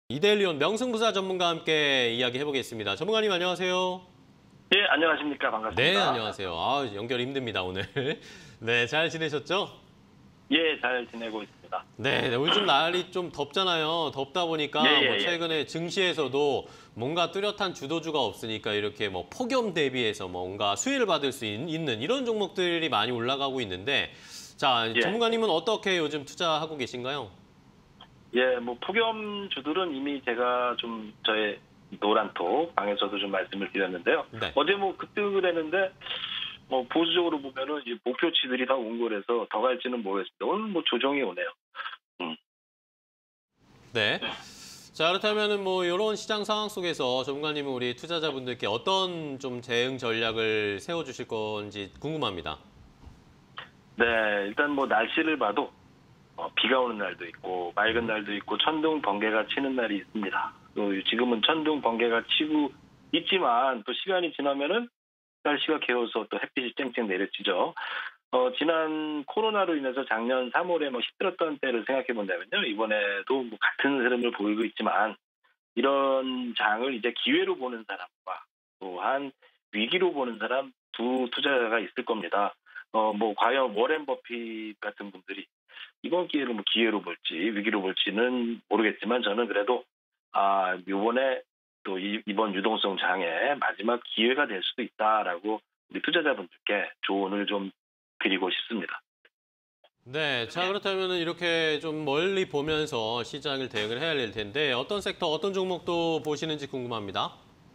이데일리온 명승부사 전문가와 함께 이야기해보겠습니다. 전문가님 안녕하세요. 예, 안녕하십니까. 반갑습니다. 네, 안녕하세요. 연결 힘듭니다, 오늘. 네, 잘 지내셨죠? 예, 잘 지내고 있습니다. 네, 요즘 날이 좀 덥잖아요. 덥다 보니까 최근에 증시에서도 뭔가 뚜렷한 주도주가 없으니까 이렇게 폭염 대비해서 뭔가 수혜를 받을 수 있는 이런 종목들이 많이 올라가고 있는데, 자, 전문가님은 어떻게 요즘 투자하고 계신가요? 예, 폭염주들은 이미 제가 좀 저의 노란톡 방에서도 좀 말씀을 드렸는데요. 네. 어제 급등을 했는데 보수적으로 보면은 이제 목표치들이 다 온 거라서 더 갈지는 모르겠습니다. 오늘 조정이 오네요. 네. 자, 그렇다면은 이런 시장 상황 속에서 전문가님은 우리 투자자분들께 어떤 좀 대응 전략을 세워주실 건지 궁금합니다. 네, 일단 날씨를 봐도 비가 오는 날도 있고 맑은 날도 있고 천둥 번개가 치는 날이 있습니다. 또 지금은 천둥 번개가 치고 있지만 또 시간이 지나면은 날씨가 개어서 또 햇빛이 쨍쨍 내려지죠. 지난 코로나로 인해서 작년 3월에 힘들었던 때를 생각해 본다면요. 이번에도 같은 흐름을 보이고 있지만 이런 장을 이제 기회로 보는 사람과 또한 위기로 보는 사람 두 투자자가 있을 겁니다. 과연 워렌 버핏 같은 분들이 이번 기회를 기회로 볼지 위기로 볼지는 모르겠지만 저는 그래도 이번에 또 이번 유동성 장의 마지막 기회가 될 수도 있다라고 우리 투자자분들께 조언을 좀 드리고 싶습니다. 네, 자 그렇다면 이렇게 좀 멀리 보면서 시장을 대응을 해야 될 텐데 어떤 섹터, 어떤 종목도 보시는지 궁금합니다.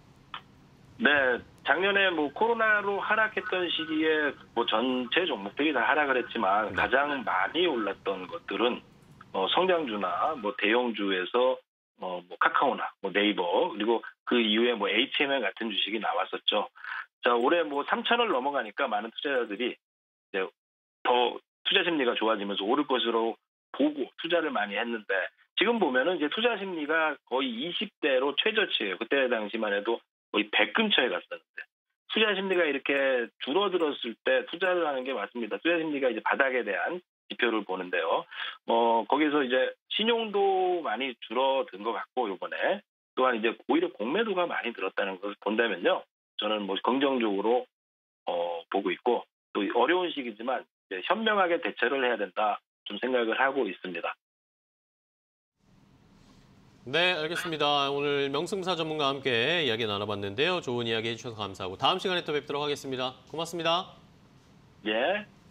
네, 작년에 코로나로 하락했던 시기에 전체 종목들이 다 하락을 했지만 가장 많이 올랐던 것들은 성장주나 대형주에서 카카오나 네이버 그리고 그 이후에 HMM 같은 주식이 나왔었죠. 자, 올해 3,000을 넘어가니까 많은 투자자들이 이제 더 투자 심리가 좋아지면서 오를 것으로 보고 투자를 많이 했는데 지금 보면은 이제 투자 심리가 거의 20대로 최저치예요. 그때 당시만 해도 거의 100 근처에 갔었는데 투자 심리가 이렇게 줄어들었을 때 투자를 하는 게 맞습니다. 투자 심리가 이제 바닥에 대한 지표를 보는데요. 거기서 이제 신용도 많이 줄어든 것 같고 이번에 또한 이제 오히려 공매도가 많이 늘었다는 것을 본다면요. 저는 긍정적으로 보고 있고 또 어려운 시기지만 이제 현명하게 대처를 해야 된다 좀 생각을 하고 있습니다. 네, 알겠습니다. 오늘 명승부사 전문가와 함께 이야기 나눠봤는데요. 좋은 이야기 해주셔서 감사하고 다음 시간에 또 뵙도록 하겠습니다. 고맙습니다. 예.